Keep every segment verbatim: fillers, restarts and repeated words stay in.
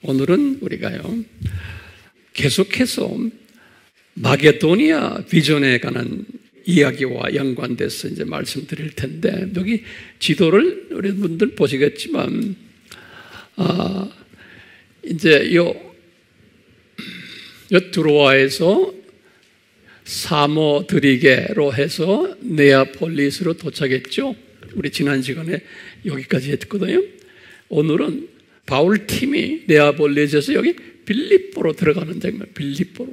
오늘은 우리가요, 계속해서 마게도니아 비전에 관한 이야기와 연관돼서 이제 말씀드릴 텐데, 여기 지도를 우리 분들 보시겠지만, 아, 이제 요, 요 드로아에서 사모드리게로 해서 네아폴리스로 도착했죠. 우리 지난 시간에 여기까지 했거든요. 오늘은 바울 팀이 네아폴리스에서 여기 빌립보로 들어가는 장면, 빌립보로.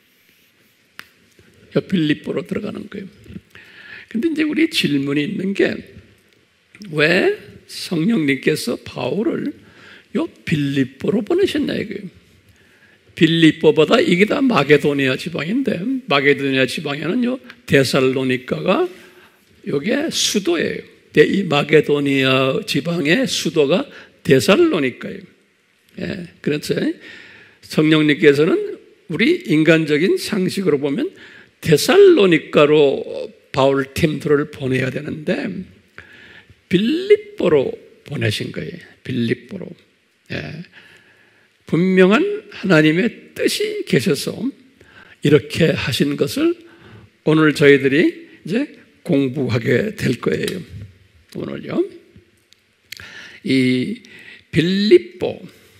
빌립보로 들어가는 거예요. 근데 이제 우리 질문이 있는 게, 왜 성령님께서 바울을 요 빌립보로 보내셨냐 이거예요. 빌립보보다 이게 다 마게도니아 지방인데, 마게도니아 지방에는 요 데살로니가가 요게 수도예요. 이 마게도니아 지방의 수도가 데살로니가예요. 예, 그래서 성령님께서는 우리 인간적인 상식으로 보면 데살로니가로 바울 팀들을 보내야 되는데 빌립보로 보내신 거예요. 빌립보로. 예. 분명한 하나님의 뜻이 계셔서 이렇게 하신 것을 오늘 저희들이 이제 공부하게 될 거예요. 오늘요. 이 빌립보.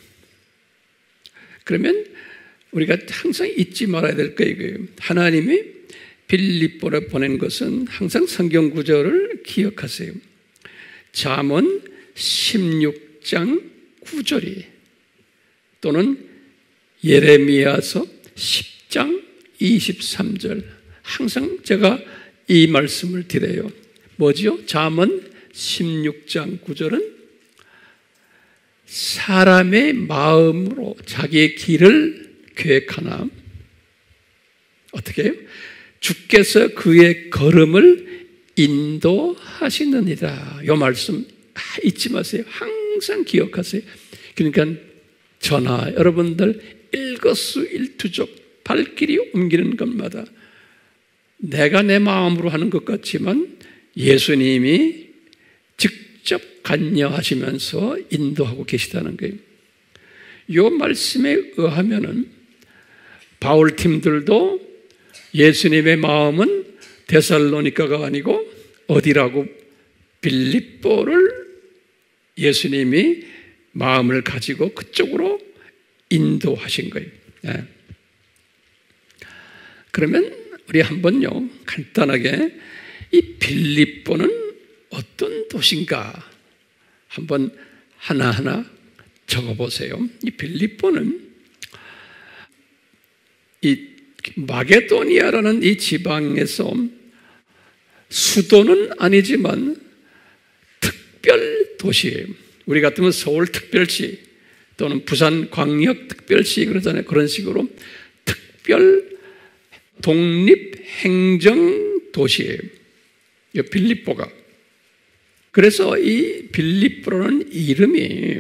그러면 우리가 항상 잊지 말아야 될 거예요. 하나님이 빌립보를 보낸 것은 항상 성경 구절을 기억하세요. 잠언 십육 장 구 절이 또는 예레미야서 십 장 이십삼 절, 항상 제가 이 말씀을 드려요. 뭐지요? 잠언 십육 장 구 절은 사람의 마음으로 자기의 길을 계획하나 어떻게 해요? 주께서 그의 걸음을 인도하시느니라. 이 말씀 잊지 마세요. 항상 기억하세요. 그러니까 저나 여러분들 일거수일투족 발길이 옮기는 것마다 내가 내 마음으로 하는 것 같지만 예수님이 직접 관여하시면서 인도하고 계시다는 거예요. 이 말씀에 의하면은 바울 팀들도 예수님의 마음은 데살로니가가 아니고 어디라고? 빌립보를 예수님이 마음을 가지고 그쪽으로 인도하신 거예요. 네. 그러면 우리 한번요, 간단하게 이 빌립보는 어떤 도시인가 한번 하나하나 적어보세요. 이 빌립보는 이 마게도니아라는 이 지방에서 수도는 아니지만 특별 도시예요. 우리 같으면 서울특별시 또는 부산광역특별시 그러잖아요. 그런 식으로 특별 독립행정도시예요. 이 빌립보가. 그래서 이 빌립보라는 이름이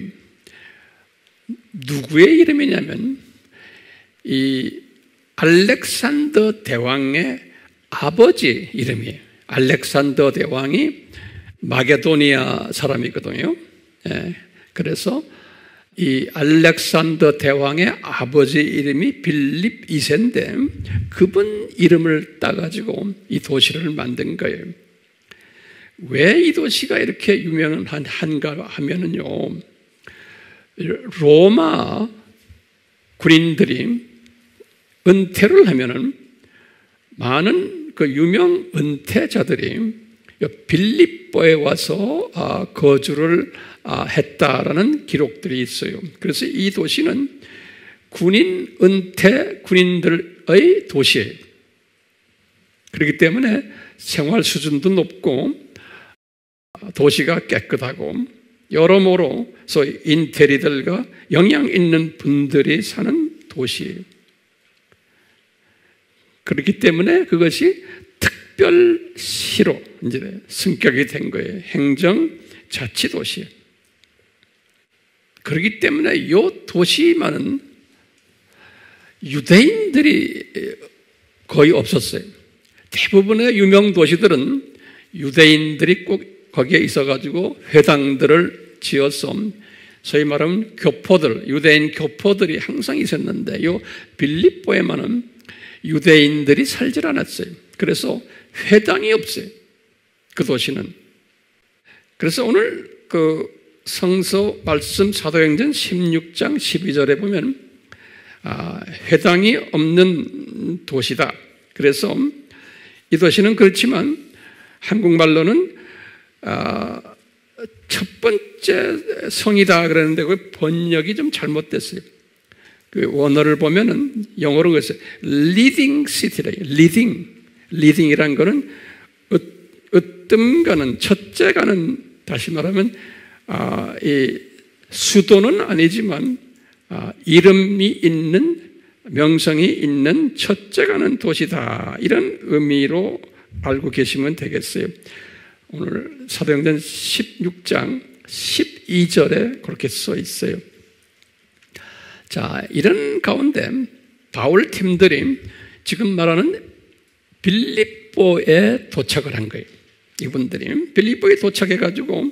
누구의 이름이냐면 이 알렉산더 대왕의 아버지 이름이에요. 알렉산더 대왕이 마게도니아 사람이거든요. 예, 그래서 이 알렉산더 대왕의 아버지 이름이 빌립 이 세인데 그분 이름을 따가지고 이 도시를 만든 거예요. 왜 이 도시가 이렇게 유명한가 하면은요, 로마 군인들이 은퇴를 하면은 많은 그 유명 은퇴자들이 빌립보에 와서 거주를 했다라는 기록들이 있어요. 그래서 이 도시는 군인 은퇴 군인들의 도시예요. 그렇기 때문에 생활 수준도 높고 도시가 깨끗하고 여러모로 소위 인테리들과 영향 있는 분들이 사는 도시예요. 그렇기 때문에 그것이 특별시로 이제 승격이 된 거예요. 행정자치도시. 그렇기 때문에 이 도시만은 유대인들이 거의 없었어요. 대부분의 유명 도시들은 유대인들이 꼭 거기에 있어가지고 회당들을 지어서 소위 말하면 교포들, 유대인 교포들이 항상 있었는데 요 빌립보에만은 유대인들이 살질 않았어요. 그래서 회당이 없어요. 그 도시는. 그래서 오늘 그 성서 말씀 사도행전 십육 장 십이 절에 보면 아, 회당이 없는 도시다. 그래서 이 도시는 그렇지만 한국말로는 아, 첫 번째 성이다 그러는데 그 번역이 좀 잘못됐어요. 그 원어를 보면은 영어로 그랬어요. leading city라. leading. leading이란 거는 으뜸가는 첫째가는 다시 말하면 아, 이 수도는 아니지만 아, 이름이 있는 명성이 있는 첫째가는 도시다. 이런 의미로 알고 계시면 되겠어요. 오늘 사도행전 십육 장 십이 절에 그렇게 써 있어요. 자, 이런 가운데 바울 팀들이 지금 말하는 빌립보에 도착을 한 거예요. 이분들이 빌립보에 도착해가지고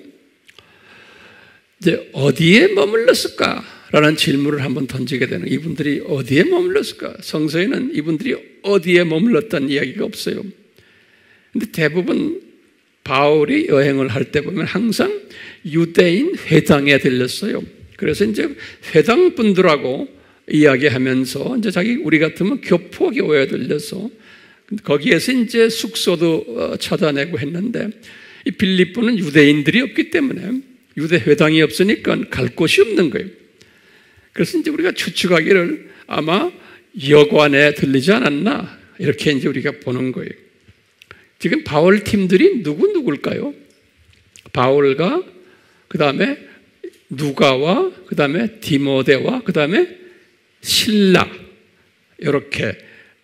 이제 어디에 머물렀을까라는 질문을 한번 던지게 되는 거예요. 이분들이 어디에 머물렀을까? 성서에는 이분들이 어디에 머물렀다는 이야기가 없어요. 근데 대부분 바울이 여행을 할 때 보면 항상 유대인 회당에 들렸어요. 그래서 이제 회당 분들하고 이야기하면서 이제 자기 우리 같으면 교포교회에 들려서 거기에서 이제 숙소도 찾아내고 했는데 이 빌립보는 유대인들이 없기 때문에 유대 회당이 없으니까 갈 곳이 없는 거예요. 그래서 이제 우리가 추측하기를 아마 여관에 들리지 않았나 이렇게 이제 우리가 보는 거예요. 지금 바울 팀들이 누구 누굴까요? 바울과 그 다음에 누가와 그 다음에 디모데와 그 다음에 실라 이렇게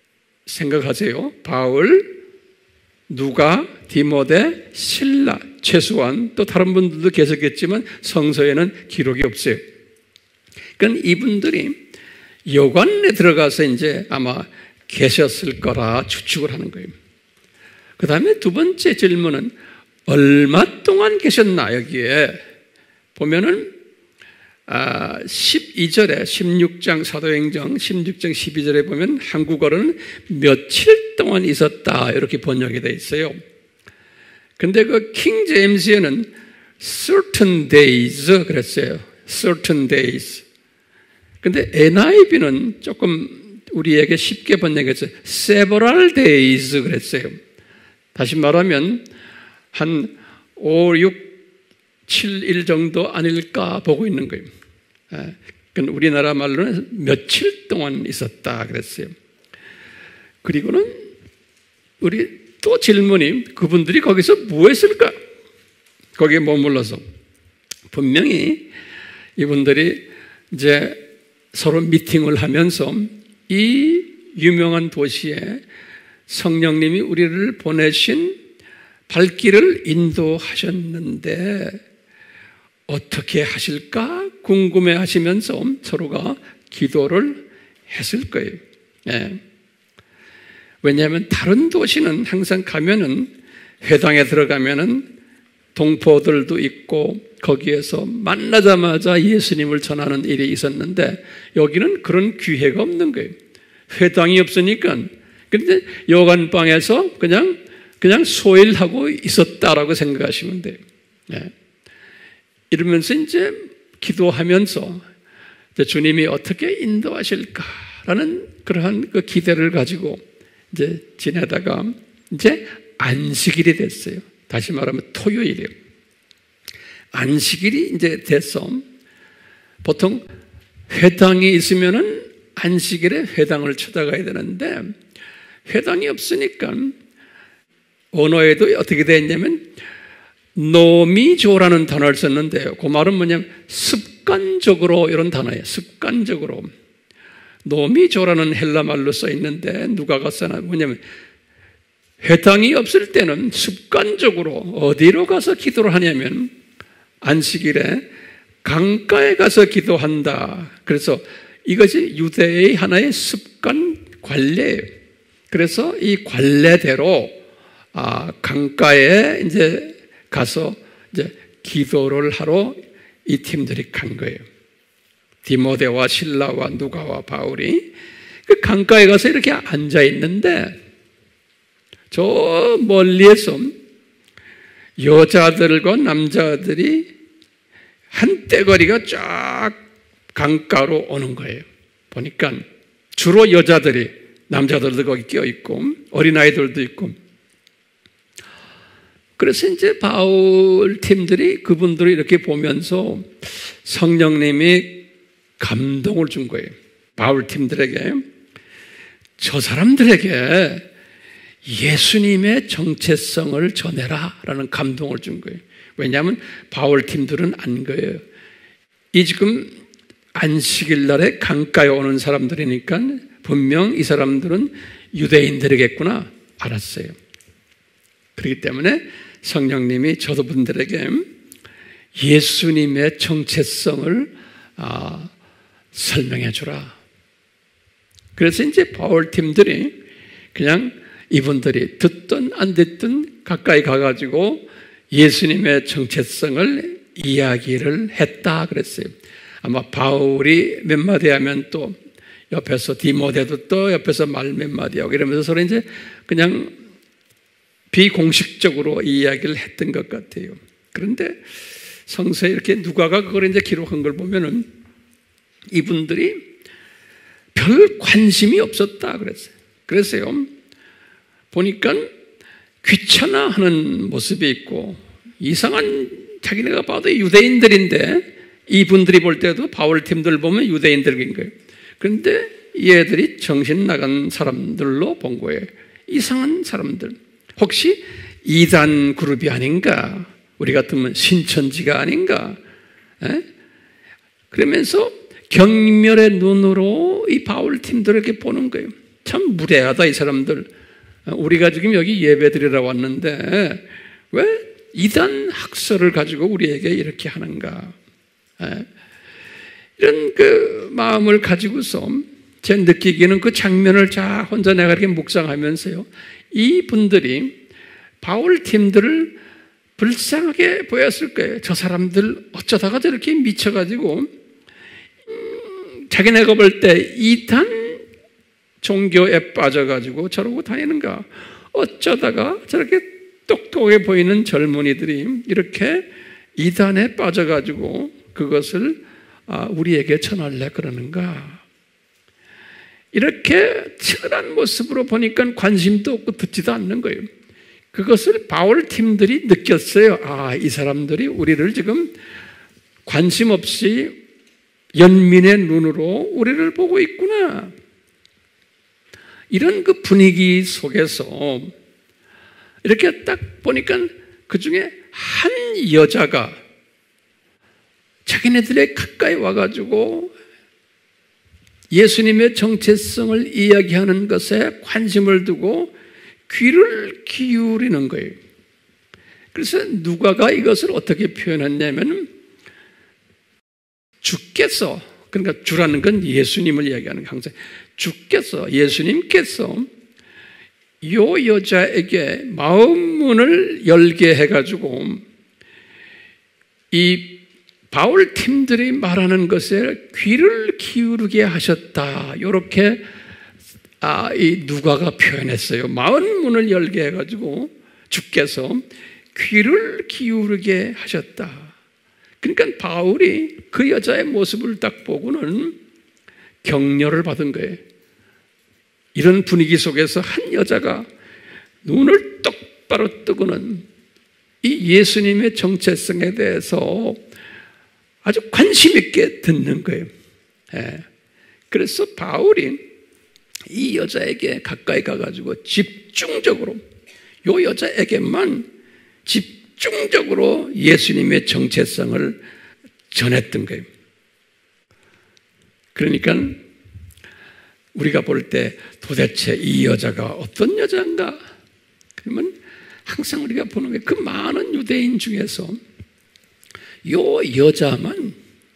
생각하세요. 바울, 누가, 디모데, 실라 최소한 또 다른 분들도 계셨겠지만 성서에는 기록이 없어요. 그러니까 이분들이 여관에 들어가서 이제 아마 계셨을 거라 추측을 하는 거예요. 그 다음에 두 번째 질문은 얼마 동안 계셨나 여기에 보면은 아, 십이 절에 십육 장 사도행전 십육 장 십이 절에 보면 한국어로는 며칠 동안 있었다 이렇게 번역이 되어 있어요. 근데 그 킹 제임스에는 certain days 그랬어요. certain days. 근데 엔 아이 브이는 조금 우리에게 쉽게 번역해서 several days 그랬어요. 다시 말하면 한 오, 육, 칠 일 정도 아닐까 보고 있는 거예요. 그러니까 우리나라 말로는 며칠 동안 있었다 그랬어요. 그리고는 우리 또 질문이 그분들이 거기서 뭐 했을까? 거기에 머물러서 분명히 이분들이 이제 서로 미팅을 하면서 이 유명한 도시에 성령님이 우리를 보내신 발길을 인도하셨는데 어떻게 하실까 궁금해 하시면서 서로가 기도를 했을 거예요. 예. 왜냐하면 다른 도시는 항상 가면은 회당에 들어가면은 동포들도 있고 거기에서 만나자마자 예수님을 전하는 일이 있었는데 여기는 그런 기회가 없는 거예요. 회당이 없으니까 근데 여관방에서 그냥 그냥 소일하고 있었다라고 생각하시면 돼요. 네. 이러면서 이제 기도하면서 이제 주님이 어떻게 인도하실까라는 그러한 그 기대를 가지고 이제 지내다가 이제 안식일이 됐어요. 다시 말하면 토요일이에요. 안식일이 이제 돼서 보통 회당이 있으면은 안식일에 회당을 찾아가야 되는데 회당이 없으니까 언어에도 어떻게 되어 있냐면 노미조라는 단어를 썼는데요. 그 말은 뭐냐면 습관적으로 이런 단어예요. 습관적으로. 노미조라는 헬라 말로 써 있는데 누가가 써나 뭐냐면 회당이 없을 때는 습관적으로 어디로 가서 기도를 하냐면 안식일에 강가에 가서 기도한다. 그래서 이것이 유대의 하나의 습관 관례예요. 그래서 이 관례대로 아, 강가에 이제 가서 이제 기도를 하러 이 팀들이 간 거예요. 디모데와 실라와 누가와 바울이 그 강가에 가서 이렇게 앉아 있는데 저 멀리에서 여자들과 남자들이 한떼거리가 쫙 강가로 오는 거예요. 보니까 주로 여자들이, 남자들도 거기 껴있고 어린아이들도 있고. 그래서 이제 바울 팀들이 그분들을 이렇게 보면서 성령님이 감동을 준 거예요. 바울 팀들에게, 저 사람들에게 예수님의 정체성을 전해라 라는 감동을 준 거예요. 왜냐하면 바울 팀들은 안 거예요. 이 지금 안식일 날에 강가에 오는 사람들이니까 분명 이 사람들은 유대인들이겠구나 알았어요. 그렇기 때문에 성령님이 저분들에게 예수님의 정체성을 아, 설명해 주라. 그래서 이제 바울 팀들이 그냥 이분들이 듣든 안 듣든 가까이 가가지고 예수님의 정체성을 이야기를 했다 그랬어요. 아마 바울이 몇 마디 하면 또 옆에서 디모데도 또 옆에서 말 몇 마디 하고 이러면서 서로 이제 그냥 비공식적으로 이야기를 했던 것 같아요. 그런데 성서에 이렇게 누가가 그걸 이제 기록한 걸 보면은 이분들이 별 관심이 없었다 그랬어요. 그랬어요. 보니까 귀찮아하는 모습이 있고 이상한, 자기네가 봐도 유대인들인데 이분들이 볼 때도 바울 팀들 보면 유대인들인 거예요. 그런데 얘들이 정신 나간 사람들로 본 거예요. 이상한 사람들. 혹시 이단 그룹이 아닌가? 우리 같으면 신천지가 아닌가? 에? 그러면서 경멸의 눈으로 이 바울 팀들을 이렇게 보는 거예요. 참 무례하다 이 사람들. 우리가 지금 여기 예배드리러 왔는데 왜 이단 학설을 가지고 우리에게 이렇게 하는가? 에? 이런 그 마음을 가지고서 제 느끼기에는 그 장면을 자 혼자 내가 이렇게 묵상하면서요, 이 분들이 바울 팀들을 불쌍하게 보였을 거예요. 저 사람들 어쩌다가 저렇게 미쳐가지고 음, 자기네가 볼 때 이단 종교에 빠져가지고 저러고 다니는가? 어쩌다가 저렇게 똑똑하게 보이는 젊은이들이 이렇게 이단에 빠져가지고 그것을 우리에게 전할래 그러는가? 이렇게 치열한 모습으로 보니까 관심도 없고 듣지도 않는 거예요. 그것을 바울 팀들이 느꼈어요. 아, 이 사람들이 우리를 지금 관심 없이 연민의 눈으로 우리를 보고 있구나. 이런 그 분위기 속에서 이렇게 딱 보니까 그 중에 한 여자가 자기네들의 가까이 와가지고 예수님의 정체성을 이야기하는 것에 관심을 두고 귀를 기울이는 거예요. 그래서 누가가 이것을 어떻게 표현했냐면 주께서, 그러니까 주라는 건 예수님을 이야기하는 거예요. 항상 주께서, 예수님께서 이 여자에게 마음 문을 열게 해가지고 이 바울 팀들이 말하는 것에 귀를 기울이게 하셨다. 이렇게 아, 이 누가가 표현했어요. 마음 문을 열게 해가지고 주께서 귀를 기울이게 하셨다. 그러니까 바울이 그 여자의 모습을 딱 보고는 격려를 받은 거예요. 이런 분위기 속에서 한 여자가 눈을 똑바로 뜨고는 이 예수님의 정체성에 대해서 아주 관심 있게 듣는 거예요. 예. 그래서 바울이 이 여자에게 가까이 가가지고 집중적으로 이 여자에게만 집중적으로 예수님의 정체성을 전했던 거예요. 그러니까 우리가 볼 때 도대체 이 여자가 어떤 여자인가? 그러면 항상 우리가 보는 게 그 많은 유대인 중에서 요 여자만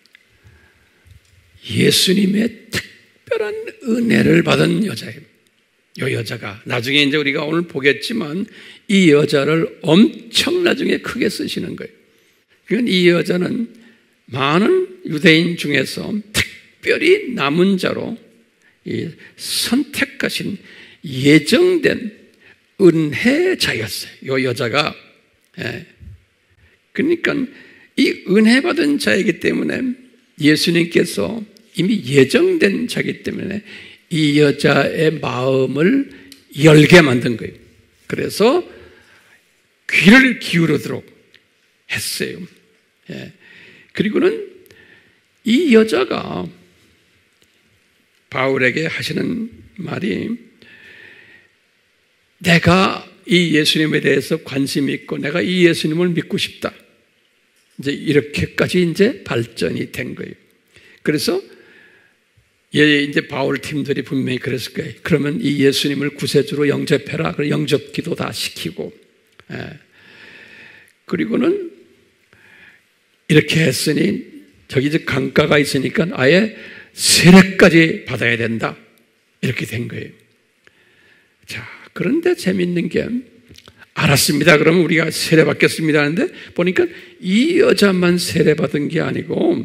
예수님의 특별한 은혜를 받은 여자예요. 요 여자가 나중에 이제 우리가 오늘 보겠지만 이 여자를 엄청 나중에 크게 쓰시는 거예요. 그러니까 이 여자는 많은 유대인 중에서 특별히 남은 자로 선택하신 예정된 은혜자였어요. 이 여자가. 그러니까 이 은혜 받은 자이기 때문에 예수님께서 이미 예정된 자이기 때문에 이 여자의 마음을 열게 만든 거예요. 그래서 귀를 기울이도록 했어요. 그리고는 이 여자가 바울에게 하시는 말이, 내가 이 예수님에 대해서 관심이 있고 내가 이 예수님을 믿고 싶다. 이제 이렇게까지 이제 발전이 된 거예요. 그래서 예, 이제 바울 팀들이 분명히 그랬을 거예요. 그러면 이 예수님을 구세주로 영접해라. 그래서 영접 기도 다 시키고, 예. 그리고는 이렇게 했으니 저기 이제 강가가 있으니까 아예 세례까지 받아야 된다. 이렇게 된 거예요. 자, 그런데 재밌는 게, 알았습니다. 그러면 우리가 세례 받겠습니다 하는데 보니까 이 여자만 세례 받은 게 아니고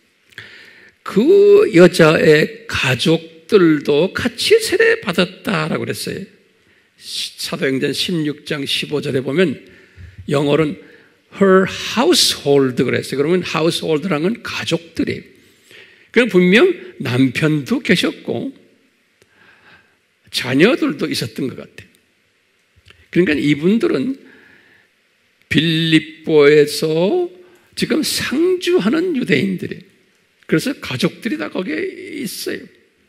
그 여자의 가족들도 같이 세례 받았다라고 그랬어요. 사도행전 십육 장 십오 절에 보면 영어로는 her household 그랬어요. 그러면 household라는 건 가족들이. 그럼 분명 남편도 계셨고 자녀들도 있었던 것 같아요. 그러니까 이분들은 빌립보에서 지금 상주하는 유대인들이, 그래서 가족들이 다 거기에 있어요.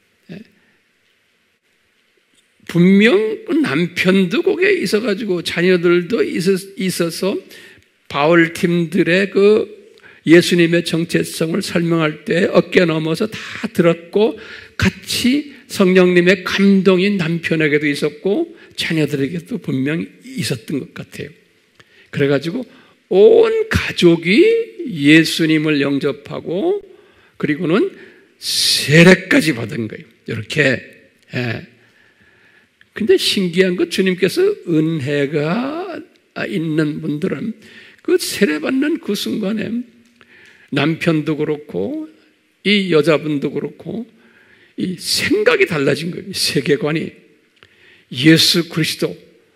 분명 남편도 거기에 있어가지고 자녀들도 있어서 바울 팀들의 그 예수님의 정체성을 설명할 때 어깨 넘어서 다 들었고 같이 성령님의 감동이 남편에게도 있었고 자녀들에게도 분명히 있었던 것 같아요. 그래가지고 온 가족이 예수님을 영접하고 그리고는 세례까지 받은 거예요. 이렇게. 예. 근데 신기한 건 주님께서 은혜가 있는 분들은 그 세례받는 그 순간에 남편도 그렇고 이 여자분도 그렇고 이 생각이 달라진 거예요. 세계관이. 예수 그리스도,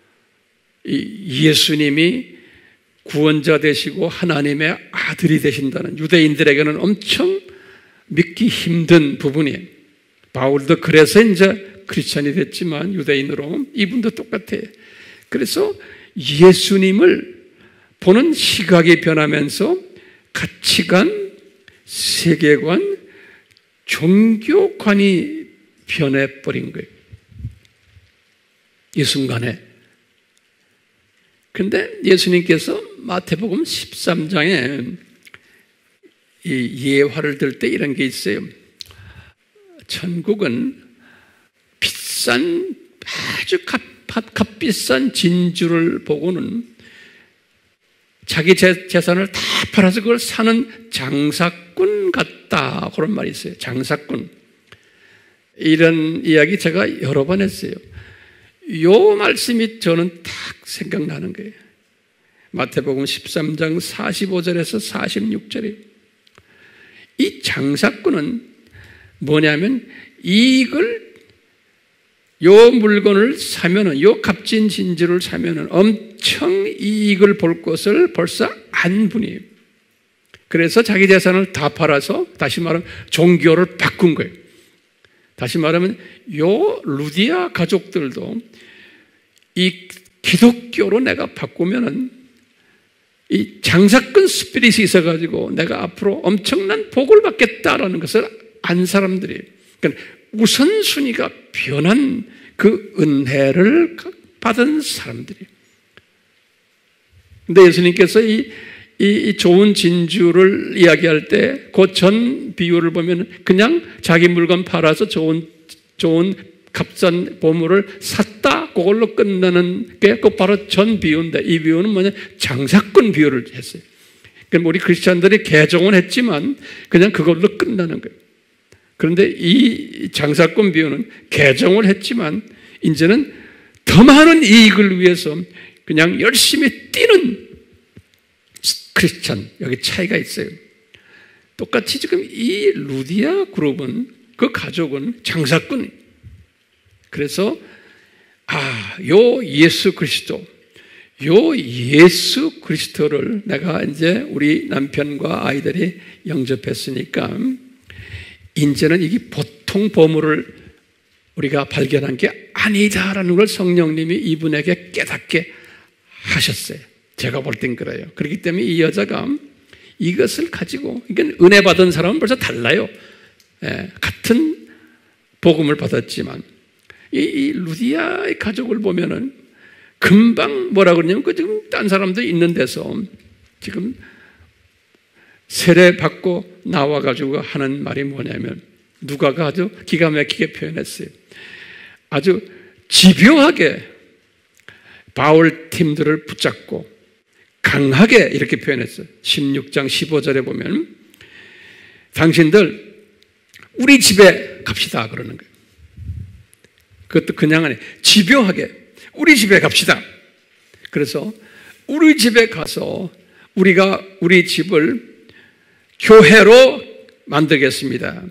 이 예수님이 구원자 되시고 하나님의 아들이 되신다는 유대인들에게는 엄청 믿기 힘든 부분이에요. 바울도 그래서 이제 크리스찬이 됐지만 유대인으로 이분도 똑같아요. 그래서 예수님을 보는 시각이 변하면서 가치관, 세계관, 종교관이 변해버린 거예요. 이 순간에. 근데 예수님께서 마태복음 십삼 장에 이 예화를 들 때 이런 게 있어요. 천국은 비싼, 아주 값, 값비싼 진주를 보고는 자기 재산을 다 팔아서 그걸 사는 장사꾼 같다. 그런 말이 있어요. 장사꾼. 이런 이야기 제가 여러 번 했어요. 요 말씀이 저는 딱 생각나는 거예요. 마태복음 십삼 장 사십오 절에서 사십육 절에 이 장사꾼은 뭐냐면 이익을 요 물건을 사면은 요 값진 진주를 사면은 엄청 이익을 볼 것을 벌써 안 분이에요. 그래서 자기 재산을 다 팔아서 다시 말하면 종교를 바꾼 거예요. 다시 말하면 요 루디아 가족들도 이 기독교로 내가 바꾸면은 이 장사꾼 스피릿이 있어가지고 내가 앞으로 엄청난 복을 받겠다라는 것을 안 사람들이, 그러니까 우선순위가 변한 그 은혜를 받은 사람들이. 근데 예수님께서 이, 이, 이 좋은 진주를 이야기할 때 그 전 비유를 보면 그냥 자기 물건 팔아서 좋은, 좋은 값싼 보물을 샀다. 그걸로 끝나는 게 그 바로 전 비유인데 이 비유는 뭐냐? 장사꾼 비유를 했어요. 그럼 우리 크리스찬들이 개종은 했지만 그냥 그걸로 끝나는 거예요. 그런데 이 장사꾼 비유는 개종을 했지만 이제는 더 많은 이익을 위해서 그냥 열심히 뛰는 크리스찬, 여기 차이가 있어요. 똑같이 지금 이 루디아 그룹은, 그 가족은 장사꾼. 그래서 아, 요 예수 그리스도, 요 예수 그리스도를 내가 이제 우리 남편과 아이들이 영접했으니까 이제는 이게 보통 보물을 우리가 발견한 게 아니다라는 걸 성령님이 이분에게 깨닫게 하셨어요. 제가 볼 땐 그래요. 그렇기 때문에 이 여자가 이것을 가지고, 이건 은혜 받은 사람은 벌써 달라요. 예, 같은 복음을 받았지만 이, 이 루디아의 가족을 보면은 금방 뭐라 그러냐면 그 지금 딴 사람도 있는 데서 지금 세례 받고 나와가지고 하는 말이 뭐냐면, 누가가 아주 기가 막히게 표현했어요. 아주 집요하게 바울 팀들을 붙잡고 강하게 이렇게 표현했어요. 십육 장 십오 절에 보면 당신들 우리 집에 갑시다 그러는 거예요. 그것도 그냥 아니, 집요하게 우리 집에 갑시다. 그래서 우리 집에 가서 우리가 우리 집을 교회로 만들겠습니다.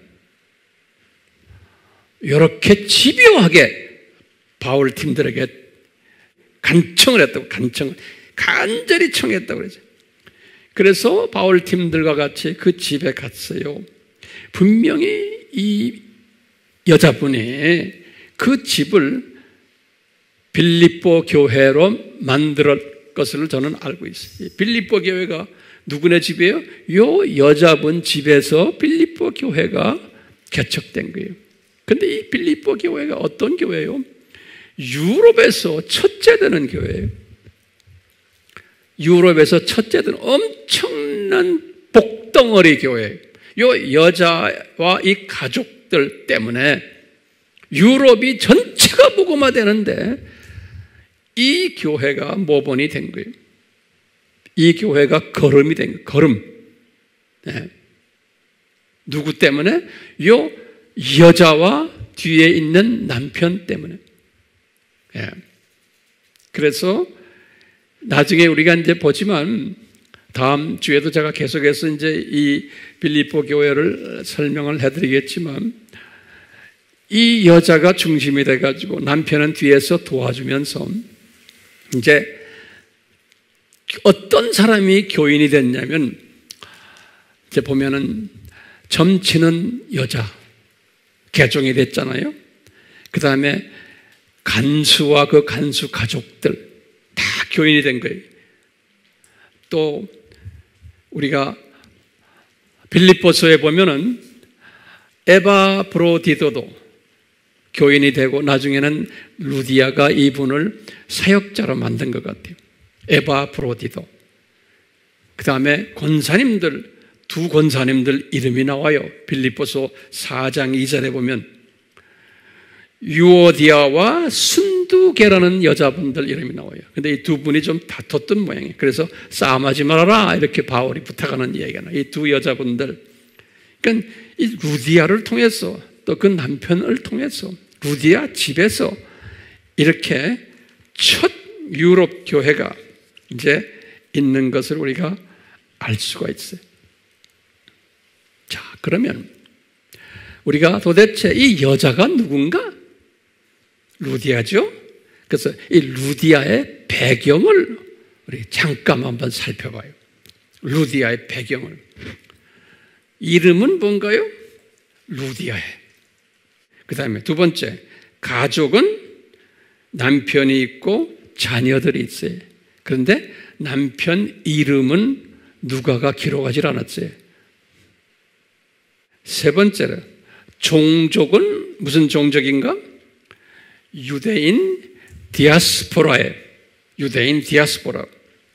이렇게 집요하게 바울 팀들에게 간청을 했다고, 간청을 간절히 청했다고 그러죠. 그래서 바울 팀들과 같이 그 집에 갔어요. 분명히 이 여자분이 그 집을 빌립보 교회로 만들 것을 저는 알고 있어요. 빌립보 교회가 누구네 집이에요? 요 여자분 집에서 빌립보 교회가 개척된 거예요. 근데 이 빌립보 교회가 어떤 교회예요? 유럽에서 첫째 되는 교회예요. 유럽에서 첫째 되는 엄청난 복덩어리 교회예요. 요 여자와 이 가족들 때문에 유럽이 전체가 복음화되는데 이 교회가 모본이 된 거예요. 이 교회가 걸음이 된 거예요. 걸음. 네. 누구 때문에? 요 여자와 뒤에 있는 남편 때문에. 예. 그래서 나중에 우리가 이제 보지만 다음 주에도 제가 계속해서 이제 이 빌립보 교회를 설명을 해드리겠지만 이 여자가 중심이 돼가지고 남편은 뒤에서 도와주면서 이제 어떤 사람이 교인이 됐냐면 이제 보면은 점치는 여자 개종이 됐잖아요. 그 다음에 간수와 그 간수 가족들 다 교인이 된 거예요. 또 우리가 빌립보서에 보면은 에바브로디도도 교인이 되고 나중에는 루디아가 이분을 사역자로 만든 것 같아요. 에바브로디도. 그 다음에 권사님들, 두 권사님들 이름이 나와요. 빌립보서 사 장 이 절에 보면 유오디아와 순두계라는 여자분들 이름이 나와요. 근데 이 두 분이 좀 다퉜던 모양이에요. 그래서 싸움하지 말아라 이렇게 바울이 부탁하는 이야기가 나와요. 이 두 여자분들. 그러니까 이 루디아를 통해서 또 그 남편을 통해서 루디아 집에서 이렇게 첫 유럽 교회가 이제 있는 것을 우리가 알 수가 있어요. 자, 그러면 우리가 도대체 이 여자가 누군가? 루디아죠? 그래서 이 루디아의 배경을 우리 잠깐 한번 살펴봐요. 루디아의 배경을. 이름은 뭔가요? 루디아의. 그 다음에 두 번째, 가족은 남편이 있고 자녀들이 있어요. 그런데 남편 이름은 누가가 기록하지 않았어요. 세 번째로, 종족은 무슨 종족인가? 유대인 디아스포라에, 유대인 디아스포라.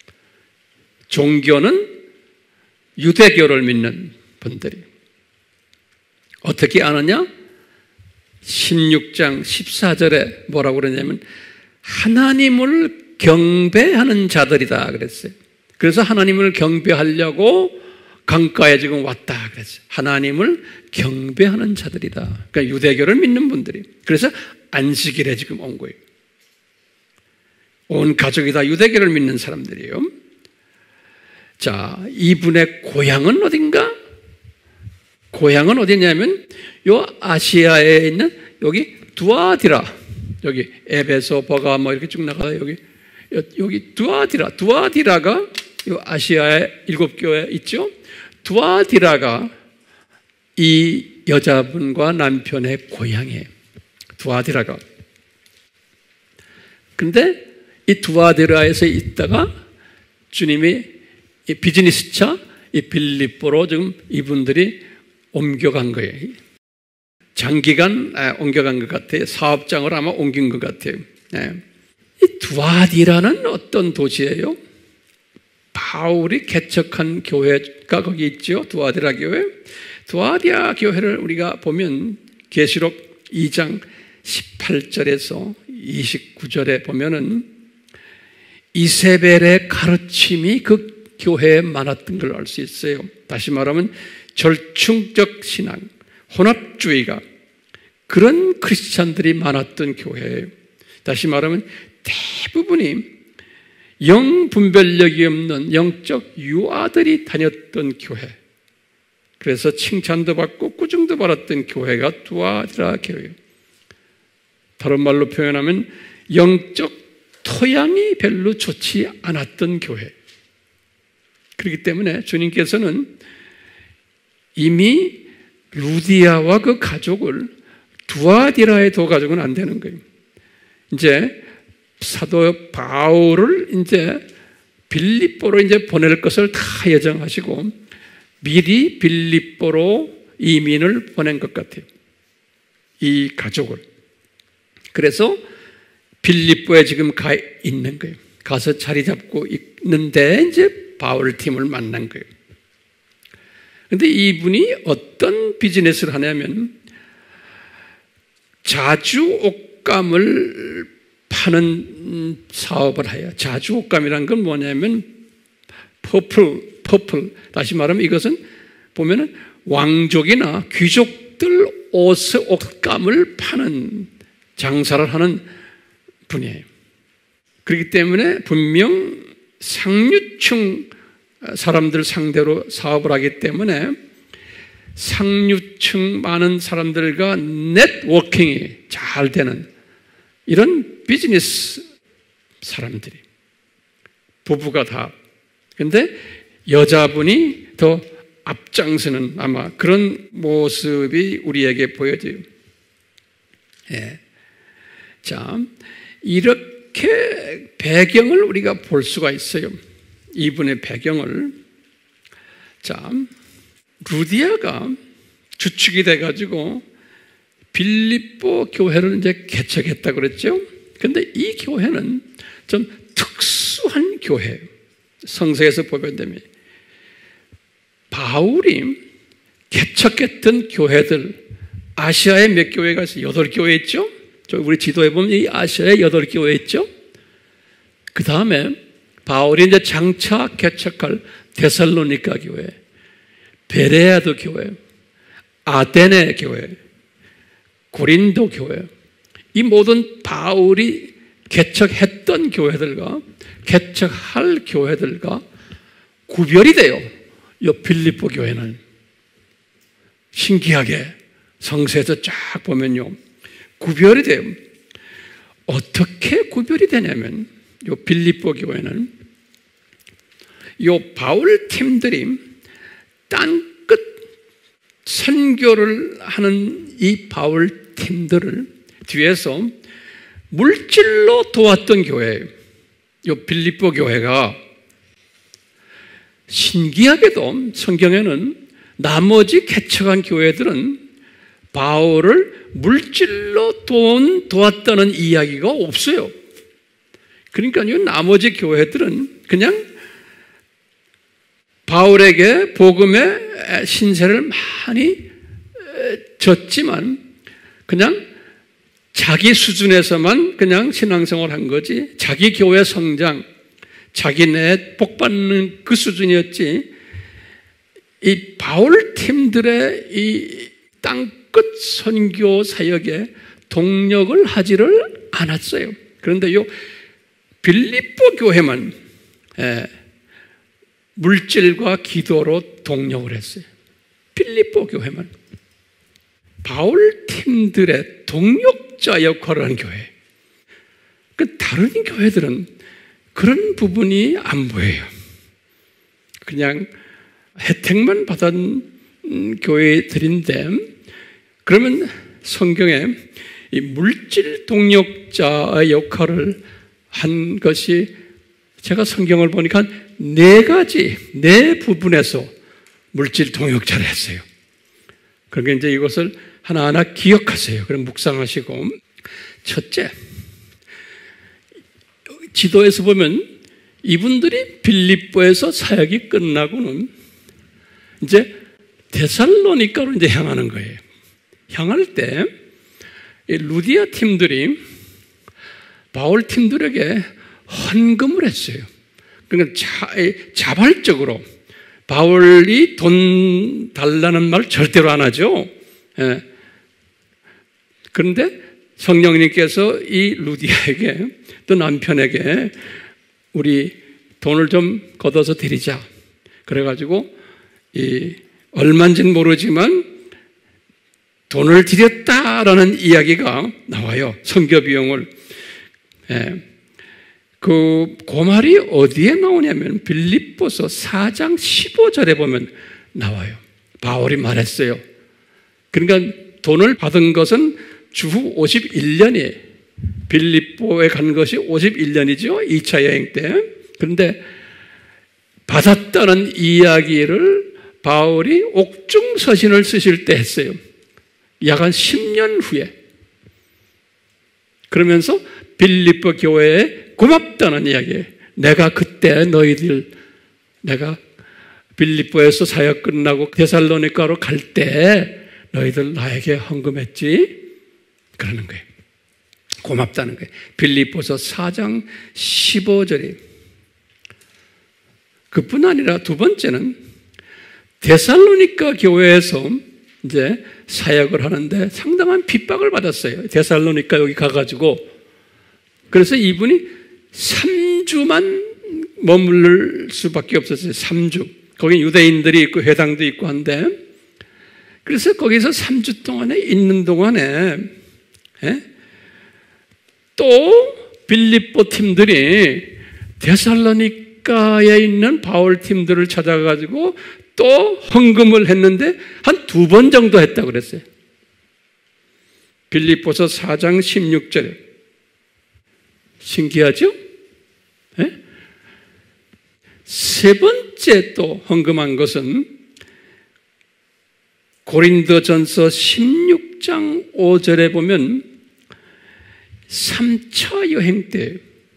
종교는 유대교를 믿는 분들이. 어떻게 아느냐? 십육 장 십사 절에 뭐라고 그러냐면 하나님을 경배하는 자들이다 그랬어요. 그래서 하나님을 경배하려고 강가에 지금 왔다 그랬어요. 하나님을 경배하는 자들이다. 그러니까 유대교를 믿는 분들이. 그래서 안식일에 지금 온 거예요. 온 가족이 다 유대교를 믿는 사람들이에요. 자, 이분의 고향은 어딘가? 고향은 어디냐면 요 아시아에 있는 여기 두아디라, 여기 에베소, 버가 뭐 이렇게 쭉 나가요. 여기 여기 두아디라, 두아디라가 요 아시아의 일곱 교회 있죠. 두아디라가 이 여자분과 남편의 고향이에요. 두아디라가. 근데 이 두아디라에서 있다가 주님이 이 비즈니스 차, 이 빌립보로 지금 이분들이 옮겨간 거예요. 장기간 옮겨간 것 같아요. 사업장을 아마 옮긴 것 같아요. 이 두아디라는 어떤 도시예요? 바울이 개척한 교회가 거기 있죠. 두아디라 교회. 두아디라 교회를 우리가 보면 계시록 이 장 십팔 절에서 이십구 절에 보면은 이세벨의 가르침이 그 교회에 많았던 걸 알 수 있어요. 다시 말하면 절충적 신앙, 혼합주의가 그런 크리스찬들이 많았던 교회예요. 다시 말하면 대부분이 영 분별력이 없는 영적 유아들이 다녔던 교회. 그래서 칭찬도 받고 꾸중도 받았던 교회가 두아디라 교회예요. 다른 말로 표현하면 영적 토양이 별로 좋지 않았던 교회. 그렇기 때문에 주님께서는 이미 루디아와 그 가족을 두아디라에 둬 가지고는 안 되는 거예요. 이제 사도 바울을 이제 빌립보로 이제 보낼 것을 다 예정하시고 미리 빌립보로 이민을 보낸 것 같아요. 이 가족을. 그래서 빌립보에 지금 가 있는 거예요. 가서 자리 잡고 있는데 이제 바울 팀을 만난 거예요. 그런데 이분이 어떤 비즈니스를 하냐면 자주 옷감을 파는 사업을 해요. 자주 옷감이란 건 뭐냐면 퍼플, 퍼플. 다시 말하면 이것은 보면은 왕족이나 귀족들 옷, 옷감을 파는 장사를 하는 분이에요. 그렇기 때문에 분명 상류층 사람들 상대로 사업을 하기 때문에 상류층 많은 사람들과 네트워킹이 잘 되는 이런 비즈니스 사람들이 부부가 다. 근데 여자분이 더 앞장서는 아마 그런 모습이 우리에게 보여져요. 예. 자, 이렇게 배경을 우리가 볼 수가 있어요. 이분의 배경을. 자, 루디아가 주축이 돼가지고 빌립보 교회를 이제 개척했다 그랬죠. 근데 이 교회는 좀 특수한 교회예요. 성서에서 보면 되면 바울이 개척했던 교회들 아시아에 몇 교회가 있어요? 여덟 교회 있죠? 우리 지도에 보면 이 아시아에 여덟 교회 있죠? 그 다음에 바울이 이제 장차 개척할 데살로니가 교회, 베레아도 교회, 아테네 교회, 고린도 교회, 이 모든 바울이 개척했던 교회들과 개척할 교회들과 구별이 돼요. 이 빌립보 교회는 신기하게 성서에서 쫙 보면요 구별이 돼요. 어떻게 구별이 되냐면 이 빌립보 교회는 이 바울 팀들이 땅끝 선교를 하는 이 바울 팀들을 뒤에서 물질로 도왔던 교회예요. 이 빌립보 교회가 신기하게도 성경에는 나머지 개척한 교회들은 바울을 물질로 돈 도왔다는 이야기가 없어요. 그러니까 이 나머지 교회들은 그냥 바울에게 복음의 신세를 많이 졌지만 그냥 자기 수준에서만 그냥 신앙생활을 한 거지 자기 교회 성장, 자기네 복받는 그 수준이었지 이 바울 팀들의 이 땅끝 선교 사역에 동력을 하지를 않았어요. 그런데 요 빌립보 교회만 예, 물질과 기도로 동력을 했어요. 빌립보 교회만 바울 팀들의 동역자 역할을 하는 교회. 그 다른 교회들은 그런 부분이 안 보여요. 그냥 혜택만 받은 교회들인데, 그러면 성경에 이 물질 동역자의 역할을 한 것이 제가 성경을 보니까 네 가지, 네 부분에서 물질 동역자를 했어요. 그러니까 이제 이것을 하나하나 기억하세요. 그럼 묵상하시고, 첫째, 지도에서 보면 이분들이 빌립보에서 사역이 끝나고는 이제 데살로니가로 이제 향하는 거예요. 향할 때 루디아 팀들이 바울 팀들에게 헌금을 했어요. 그러니까 자, 자발적으로 바울이 돈 달라는 말 절대로 안 하죠. 예. 그런데 성령님께서 이 루디아에게 또 남편에게 우리 돈을 좀 걷어서 드리자. 그래가지고 이 얼마인지는 모르지만 돈을 드렸다라는 이야기가 나와요. 선교 비용을. 예. 그, 그 말이 어디에 나오냐면 빌립보서 사 장 십오 절에 보면 나와요. 바울이 말했어요. 그러니까 돈을 받은 것은 주후 오십일 년이에요. 빌립보에 간 것이 오십일 년이죠. 이 차 여행 때. 그런데 받았다는 이야기를 바울이 옥중서신을 쓰실 때 했어요. 약 한 십 년 후에. 그러면서 빌립보 교회에 고맙다는 이야기예요. 내가 그때 너희들, 내가 빌립보에서 사역 끝나고 데살로니가로 갈 때 너희들 나에게 헌금했지? 그러는 거예요. 고맙다는 거예요. 빌립보서 사 장 십오 절이. 그뿐 아니라 두 번째는 데살로니가 교회에서 이제 사역을 하는데 상당한 핍박을 받았어요. 데살로니가 여기 가가지고. 그래서 이분이 삼 주만 머무를 수밖에 없었어요. 삼 주. 거기 유대인들이 있고 회당도 있고 한데, 그래서 거기서 삼 주 동안에 있는 동안에 예? 또 빌립보 팀들이 데살로니가에 있는 바울 팀들을 찾아가지고 또 헌금을 했는데 한 두 번 정도 했다고 그랬어요. 빌립보서 사 장 십육 절에. 신기하죠? 예? 세 번째 또 헌금한 것은 고린도전서 십육 장 오 절에 보면 삼 차 여행 때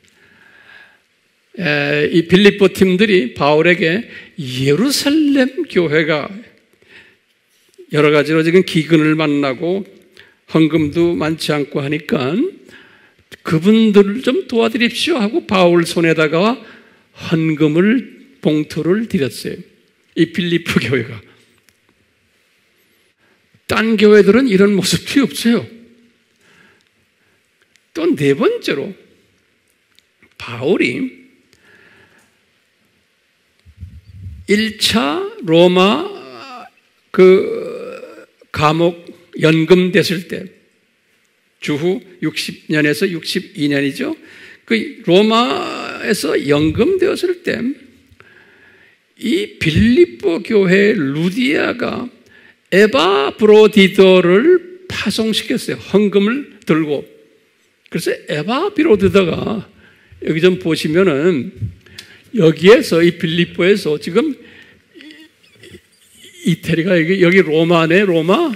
이 빌립보 팀들이 바울에게 예루살렘 교회가 여러 가지로 지금 기근을 만나고 헌금도 많지 않고 하니까 그분들을 좀 도와드립시오 하고 바울 손에다가 헌금을, 봉투를 드렸어요. 이 빌립보 교회가. 딴 교회들은 이런 모습이 없어요. 또 네 번째로 바울이 일 차 로마 그 감옥 연금됐을 때 주후 육십 년에서 육십이 년이죠. 그 로마에서 연금되었을 때 이 빌립보 교회 루디아가 에바브로디도를 파송시켰어요. 헌금을 들고. 그래서 에바브로디도가 여기 좀 보시면은 여기에서 이 빌립보에서 지금 이태리가 여기, 여기 로마네, 로마.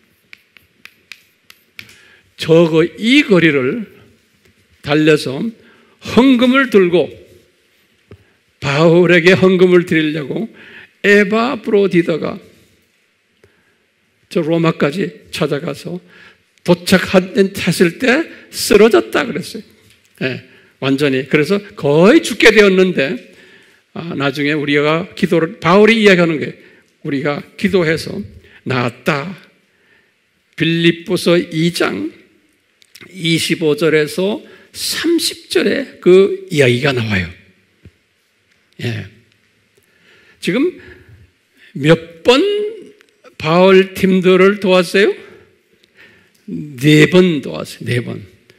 저거 이 거리를 달려서 헌금을 들고 바울에게 헌금을 드리려고 에바브로디도가 저 로마까지 찾아가서 도착했을 때 쓰러졌다 그랬어요. 네, 완전히. 그래서 거의 죽게 되었는데 아, 나중에 우리가 기도를, 바울이 이야기하는 게 우리가 기도해서 나았다. 빌립보서 이 장 이십오 절에서 삼십 절에 그 이야기가 나와요. 예. 지금 몇 번 바울 팀들을 도왔어요? 네 번 도왔어요. 네 번.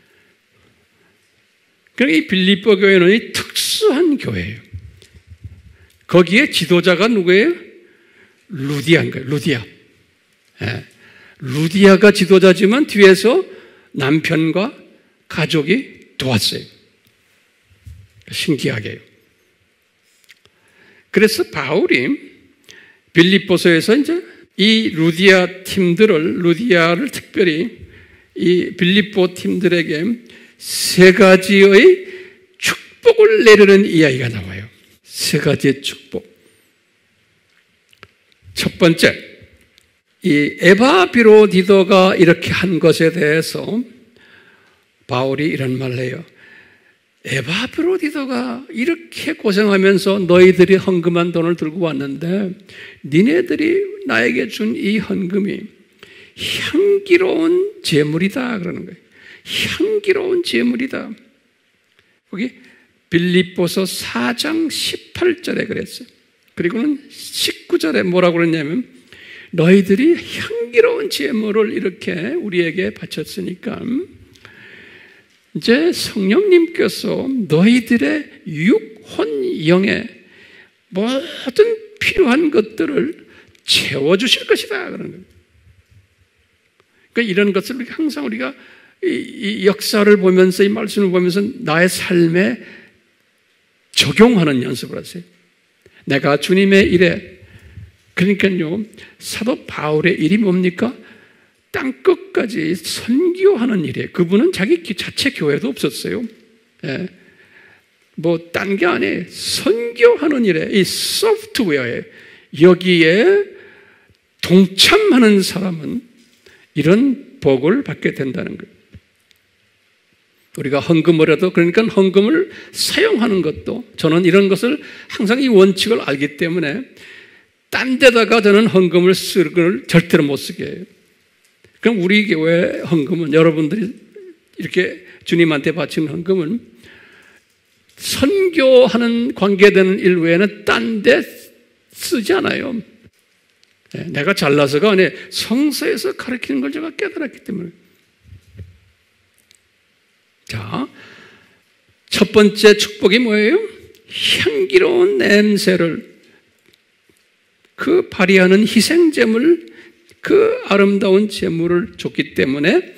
그러니까 이 빌립보 교회는 이 특수한 교회예요. 거기에 지도자가 누구예요? 루디아인 거예요. 루디아. 예. 루디아가 지도자지만 뒤에서 남편과 가족이 도왔어요. 신기하게요. 그래서 바울이 빌립보서에서 이제 이 루디아 팀들을, 루디아를 특별히 이 빌립보 팀들에게 세 가지의 축복을 내리는 이야기가 나와요. 세 가지의 축복. 첫 번째, 이 에바비로디도가 이렇게 한 것에 대해서 바울이 이런 말을 해요. 에바비로디도가 이렇게 고생하면서 너희들이 헌금한 돈을 들고 왔는데 니네들이 나에게 준 이 헌금이 향기로운 제물이다 그러는 거예요. 향기로운 제물이다. 거기 빌립보서 사 장 십팔 절에 그랬어요. 그리고는 십구 절에 뭐라고 그랬냐면 너희들이 향기로운 제물을 이렇게 우리에게 바쳤으니까 이제 성령님께서 너희들의 육혼 영의 모든 필요한 것들을 채워주실 것이다 그러는 거예요. 그러니까 이런 것을 항상 우리가 이, 이 역사를 보면서 이 말씀을 보면서 나의 삶에 적용하는 연습을 하세요. 내가 주님의 일에, 그러니까요, 사도 바울의 일이 뭡니까? 땅끝까지 선교하는 일이에요. 그분은 자기 자체 교회도 없었어요. 예. 뭐, 딴 게 아니에요. 선교하는 일에, 이 소프트웨어에, 여기에 동참하는 사람은 이런 복을 받게 된다는 거예요. 우리가 헌금을 해도, 그러니까 헌금을 사용하는 것도, 저는 이런 것을 항상 이 원칙을 알기 때문에 딴 데다가 저는 헌금을 쓸 걸 절대로 못 쓰게 해요. 그럼 우리 교회 헌금은, 여러분들이 이렇게 주님한테 바치는 헌금은 선교하는 관계되는 일 외에는 딴 데 쓰지 않아요. 내가 잘나서가 아니에요. 성서에서 가르치는 걸 제가 깨달았기 때문에. 자, 첫 번째 축복이 뭐예요? 향기로운 냄새를, 그 발휘하는 희생제물, 그 아름다운 제물을 줬기 때문에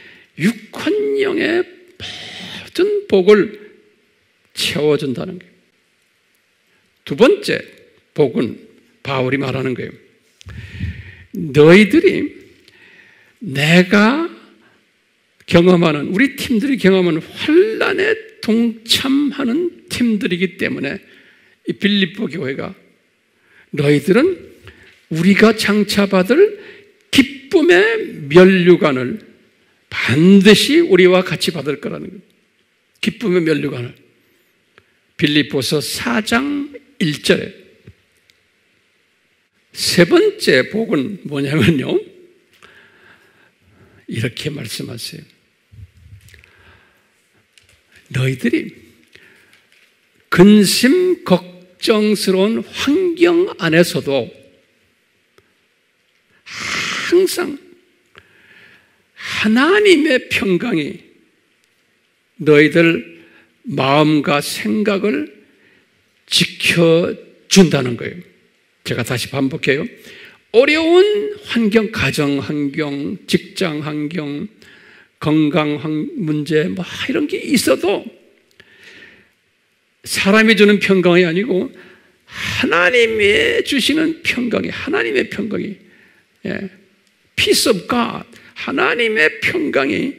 육혼영의 모든 복을 채워준다는 거예요. 두 번째 복은 바울이 말하는 거예요. 너희들이 내가 경험하는, 우리 팀들이 경험하는 환난에 동참하는 팀들이기 때문에 이 빌립보 교회가, 너희들은 우리가 장차받을 기쁨의 면류관을 반드시 우리와 같이 받을 거라는 거예요. 기쁨의 면류관을. 빌립보서 사 장 일 절에. 세 번째 복은 뭐냐면요, 이렇게 말씀하세요. 너희들이 근심 걱정스러운 환경 안에서도 항상 하나님의 평강이 너희들 마음과 생각을 지켜준다는 거예요. 제가 다시 반복해요. 어려운 환경, 가정 환경, 직장 환경, 건강 문제, 뭐 이런 게 있어도 사람이 주는 평강이 아니고 하나님이 주시는 평강이, 하나님의 평강이, 예, Peace of God, 하나님의 평강이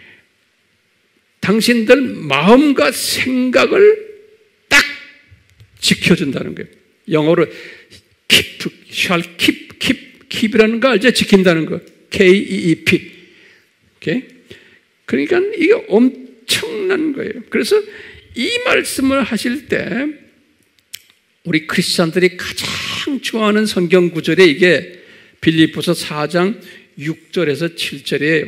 당신들 마음과 생각을 딱 지켜준다는 거예요. 영어로 keep, shall keep, keep, keep이라는 거 알죠? 지킨다는 거. K E E P. 오케이? 그러니까 이게 엄청난 거예요. 그래서 이 말씀을 하실 때 우리 크리스찬들이 가장 좋아하는 성경 구절에 이게 빌립보서 사 장 육 절에서 칠 절이에요.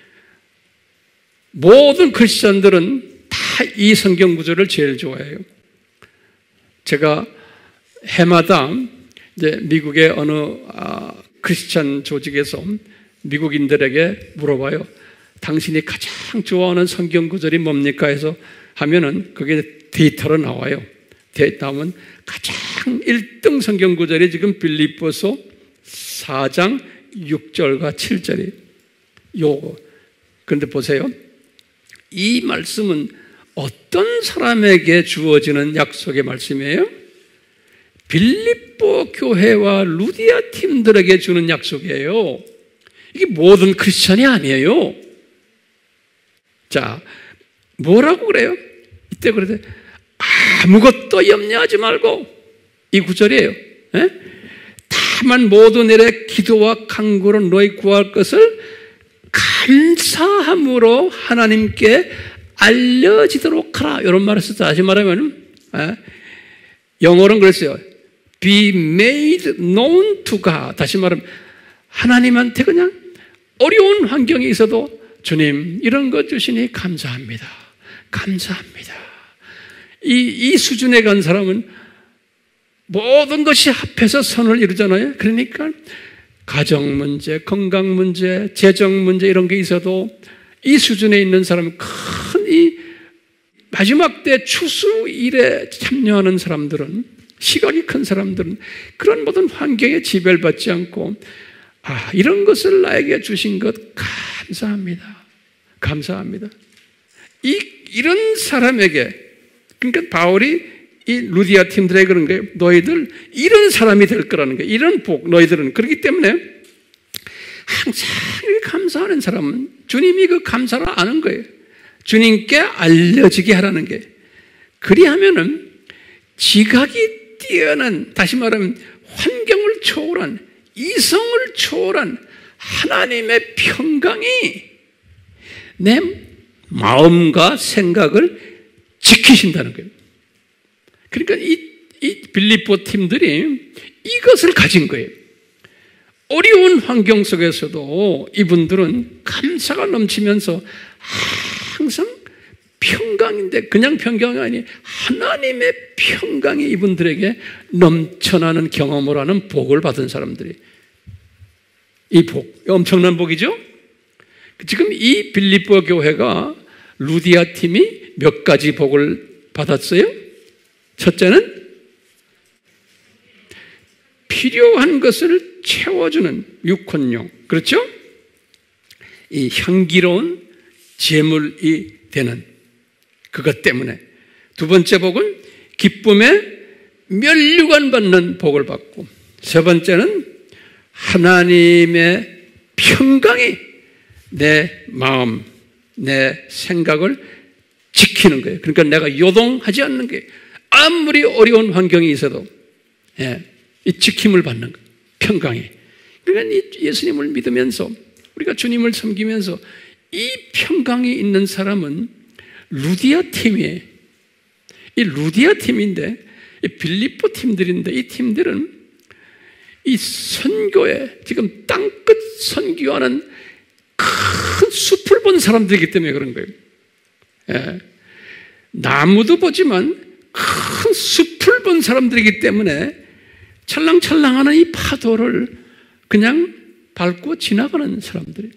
모든 크리스찬들은 다 이 성경 구절을 제일 좋아해요. 제가 해마다 이제 미국의 어느 아, 크리스찬 조직에서 미국인들에게 물어봐요. 당신이 가장 좋아하는 성경 구절이 뭡니까? 해서 하면은 그게 데이터로 나와요. 데이터 나오면 가장 일 등 성경 구절이 지금 빌립보서 사 장 육 절과 칠 절이 요거. 그런데 보세요. 이 말씀은 어떤 사람에게 주어지는 약속의 말씀이에요? 빌립보 교회와 루디아 팀들에게 주는 약속이에요. 이게 모든 크리스천이 아니에요. 자, 뭐라고 그래요? 이때 그러대 아무것도 염려하지 말고 이 구절이에요. 에? 다만 모든 일에 기도와 간구로 너희 구할 것을 감사함으로 하나님께 알려지도록 하라. 이런 말을 썼다. 다시 말하면 에? 영어로는 그랬어요. Be made known to God. 다시 말하면 하나님한테 그냥 어려운 환경이 있어도 주님 이런 것 주시니 감사합니다. 감사합니다. 이, 이 수준에 간 사람은 모든 것이 합해서 선을 이루잖아요. 그러니까 가정 문제, 건강 문제, 재정 문제 이런 게 있어도 이 수준에 있는 사람은 큰 이 마지막 때 추수 일에 참여하는 사람들은, 시각이 큰 사람들은 그런 모든 환경에 지배받지 않고 아, 이런 것을 나에게 주신 것 감사합니다. 감사합니다. 이, 이런 사람에게, 그러니까 바울이 이 루디아 팀들에게 그런 거예요. 너희들 이런 사람이 될 거라는 거예요. 이런 복, 너희들은. 그렇기 때문에 항상 감사하는 사람은 주님이 그 감사를 아는 거예요. 주님께 알려지게 하라는 게. 그리하면은 지각이 뛰어난, 다시 말하면 환경을 초월한, 이성을 초월한 하나님의 평강이 내 마음과 생각을 지키신다는 거예요. 그러니까 이, 이 빌립보 팀들이 이것을 가진 거예요. 어려운 환경 속에서도 이분들은 감사가 넘치면서 항상 평강인데 그냥 평강이 아니 하나님의 평강이 이분들에게 넘쳐나는 경험을 하는 복을 받은 사람들이, 이 복, 엄청난 복이죠. 지금 이 빌립보 교회가 루디아 팀이 몇 가지 복을 받았어요? 첫째는 필요한 것을 채워주는 육혼용, 그렇죠? 이 향기로운 제물이 되는 그것 때문에. 두 번째 복은 기쁨에 면류관 받는 복을 받고, 세 번째는 하나님의 평강이 내 마음, 내 생각을 지키는 거예요. 그러니까 내가 요동하지 않는 게, 아무리 어려운 환경이 있어도 예, 이 지킴을 받는 거예요. 평강이. 그러니까 이 예수님을 믿으면서 우리가 주님을 섬기면서 이 평강이 있는 사람은 루디아 팀이에요. 이 루디아 팀인데, 이 빌립보 팀들인데, 이 팀들은 이 선교에 지금 땅끝 선교하는 큰 숲을 본 사람들이기 때문에 그런 거예요. 예. 나무도 보지만 큰 숲을 본 사람들이기 때문에 찰랑찰랑하는 이 파도를 그냥 밟고 지나가는 사람들이에요.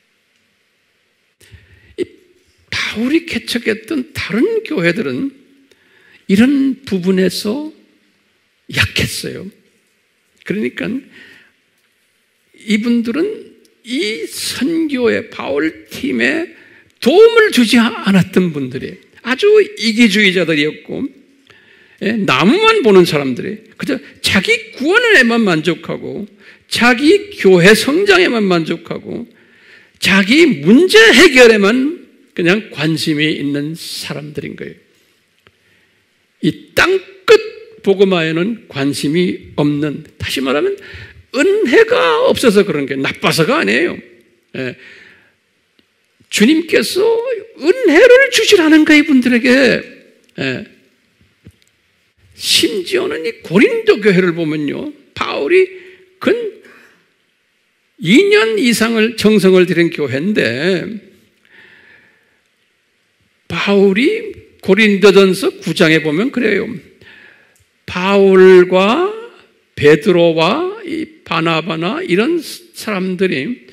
이 바울이 개척했던 다른 교회들은 이런 부분에서 약했어요. 그러니까 이분들은 이 선교의 바울 팀에 도움을 주지 않았던 분들이 아주 이기주의자들이었고, 예, 나무만 보는 사람들이 그저 자기 구원에만 만족하고 자기 교회 성장에만 만족하고 자기 문제 해결에만 그냥 관심이 있는 사람들인 거예요. 이 땅끝 복음화에는 관심이 없는, 다시 말하면 은혜가 없어서 그런 게, 나빠서가 아니에요. 예. 주님께서 은혜를 주시라는 거예요, 이분들에게. 예. 심지어는 이 고린도 교회를 보면요, 바울이 근 이 년 이상을 정성을 들인 교회인데, 바울이 고린도전서 구 장에 보면 그래요. 바울과 베드로와 이 바나바나 이런 사람들이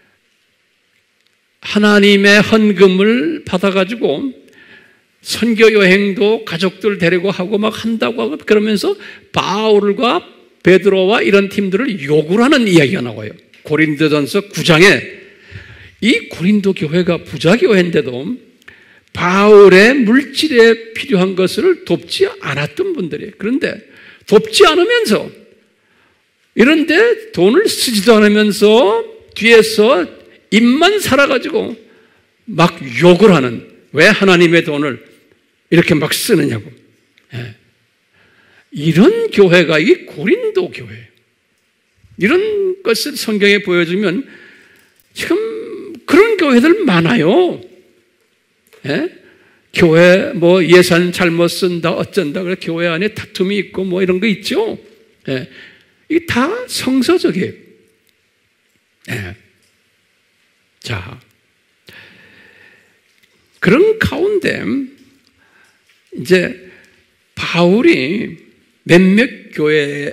하나님의 헌금을 받아가지고 선교 여행도 가족들 데리고 하고 막 한다고 하고 그러면서 바울과 베드로와 이런 팀들을 욕을 하는 이야기가 나와요. 고린도전서 구 장에 이 고린도 교회가 부자 교회인데도 바울의 물질에 필요한 것을 돕지 않았던 분들이에요. 그런데 돕지 않으면서 이런데 돈을 쓰지도 않으면서 뒤에서 입만 살아가지고 막 욕을 하는, 왜 하나님의 돈을 이렇게 막 쓰느냐고. 예. 이런 교회가 이 고린도 교회. 이런 것을 성경에 보여주면 지금 그런 교회들 많아요. 예? 교회 뭐 예산 잘못 쓴다 어쩐다 그래 교회 안에 다툼이 있고 뭐 이런 거 있죠. 예. 이게 다 성서적이에요. 예. 자, 그런 가운데 이제 바울이 몇몇 교회에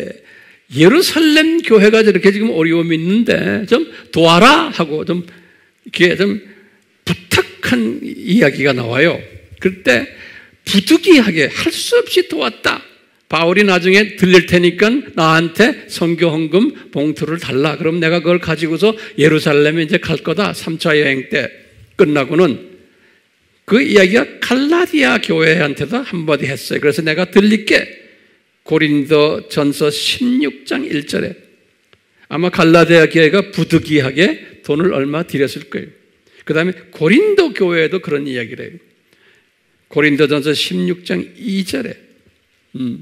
예루살렘 교회가 저렇게 지금 어려움이 있는데 좀 도와라 하고 좀 이렇게 좀 부탁한 이야기가 나와요. 그때 부득이하게 할 수 없이 도왔다. 바울이 나중에 들릴 테니까 나한테 선교 헌금 봉투를 달라. 그럼 내가 그걸 가지고서 예루살렘에 이제 갈 거다. 삼 차 여행 때 끝나고는 그 이야기가 갈라디아 교회한테도 한마디 했어요. 그래서 내가 들릴게. 고린도 전서 십육 장 일 절에 아마 갈라디아 교회가 부득이하게 돈을 얼마 드렸을 거예요. 그 다음에 고린도 교회에도 그런 이야기를 해요. 고린도 전서 십육 장 이 절에 음.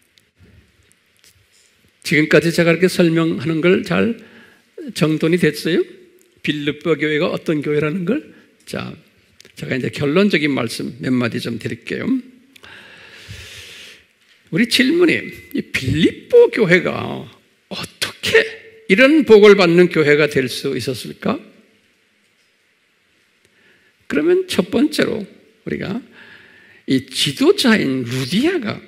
지금까지 제가 이렇게 설명하는 걸 잘 정돈이 됐어요? 빌립보 교회가 어떤 교회라는 걸? 자, 제가 이제 결론적인 말씀 몇 마디 좀 드릴게요. 우리 질문이 이 빌립보 교회가 어떻게 이런 복을 받는 교회가 될 수 있었을까? 그러면 첫 번째로 우리가 이 지도자인 루디아가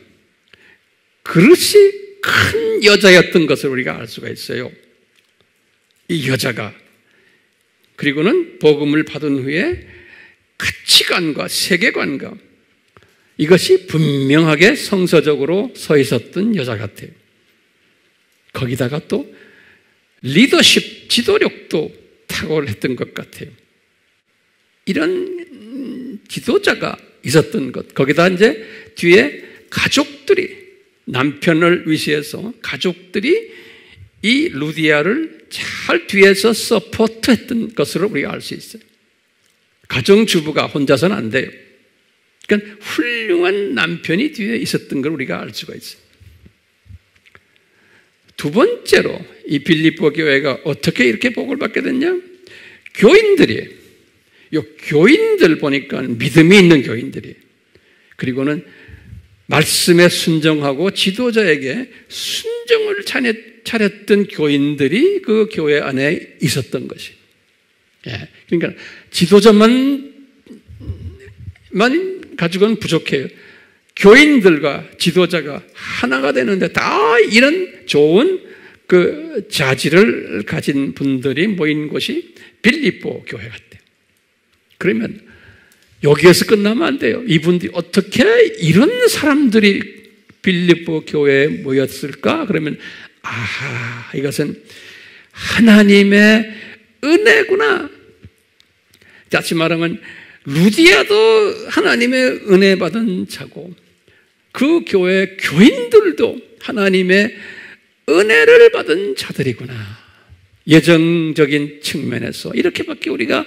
그릇이 큰 여자였던 것을 우리가 알 수가 있어요. 이 여자가 그리고는 복음을 받은 후에 가치관과 세계관과 이것이 분명하게 성서적으로 서 있었던 여자 같아요. 거기다가 또 리더십, 지도력도 탁월했던 것 같아요. 이런 지도자가 있었던 것. 거기다 이제 뒤에 가족들이 남편을 위시해서 가족들이 이 루디아를 잘 뒤에서 서포트했던 것으로 우리가 알 수 있어요. 가정주부가 혼자서는 안 돼요. 그러니까 훌륭한 남편이 뒤에 있었던 걸 우리가 알 수가 있어요. 두 번째로 이 빌립보 교회가 어떻게 이렇게 복을 받게 됐냐? 교인들이, 요 교인들 보니까 믿음이 있는 교인들이, 그리고는 말씀에 순종하고 지도자에게 순종을 차렸던 교인들이 그 교회 안에 있었던 것이. 예, 그러니까 지도자만 만 가지고는 부족해요. 교인들과 지도자가 하나가 되는데 다 이런 좋은 그 자질을 가진 분들이 모인 곳이 빌립보 교회 같아요. 그러면 여기에서 끝나면 안 돼요. 이분들이 어떻게 이런 사람들이 빌립보 교회에 모였을까? 그러면 아하, 이것은 하나님의 은혜구나. 다시 말하면 루디아도 하나님의 은혜 받은 자고 그 교회 교인들도 하나님의 은혜를 받은 자들이구나. 예정적인 측면에서 이렇게밖에 우리가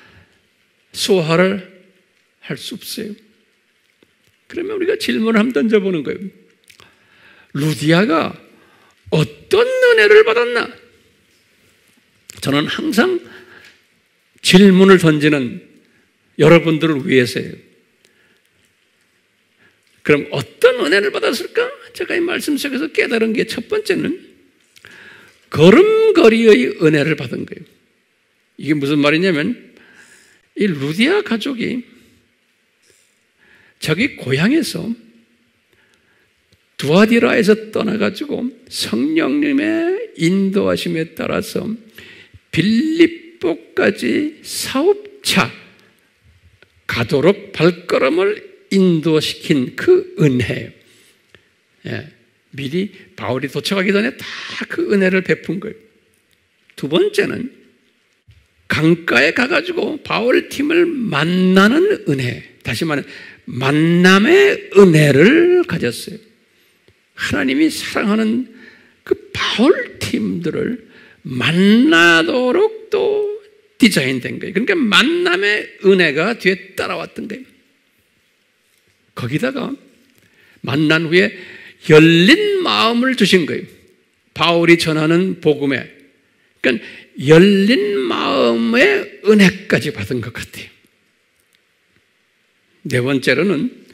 소화를 할 수 없어요. 그러면 우리가 질문을 한번 던져보는 거예요. 루디아가 어떤 은혜를 받았나? 저는 항상 질문을 던지는 여러분들을 위해서예요. 그럼 어떤 은혜를 받았을까? 제가 이 말씀 속에서 깨달은 게 첫 번째는 걸음걸이의 은혜를 받은 거예요. 이게 무슨 말이냐면 이 루디아 가족이 자기 고향에서 두아디라에서 떠나가지고 성령님의 인도하심에 따라서 빌립보까지 사업차 가도록 발걸음을 인도시킨 그 은혜예요. 예, 미리 바울이 도착하기 전에 다 그 은혜를 베푼 거예요. 두 번째는 강가에 가가지고 바울 팀을 만나는 은혜, 다시 말해 만남의 은혜를 가졌어요. 하나님이 사랑하는 그 바울 팀들을 만나도록 또 디자인된 거예요. 그러니까 만남의 은혜가 뒤에 따라왔던 거예요. 거기다가 만난 후에 열린 마음을 주신 거예요. 바울이 전하는 복음에. 그러니까 열린 마음의 은혜까지 받은 것 같아요. 네 번째로는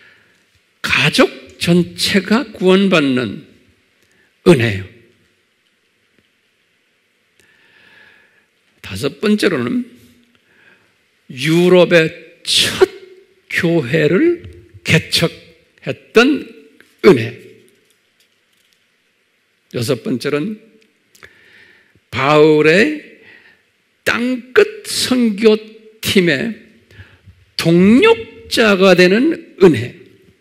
가족 전체가 구원받는 은혜예요. 다섯 번째로는 유럽의 첫 교회를 개척했던 은혜. 여섯 번째는 바울의 땅끝 선교팀의 동력자가 되는 은혜.